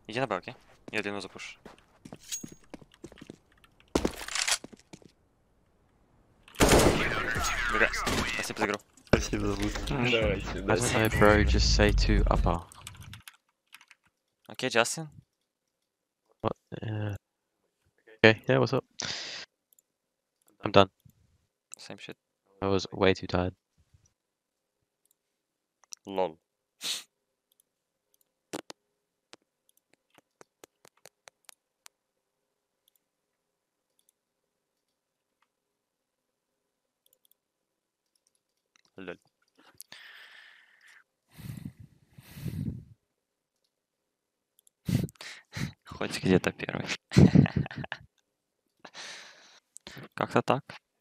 Иди на Б, окей? Я длину запушу. Спасибо за игру. Спасибо за лут. Давайте, I да. don't know, bro. Just say to upper. Окей, Джастин. What? Okay, yeah, what's up? I'm done. Same shit. I was way too tired. Лол. Лоль. Хоть где-то первый. Как-то так.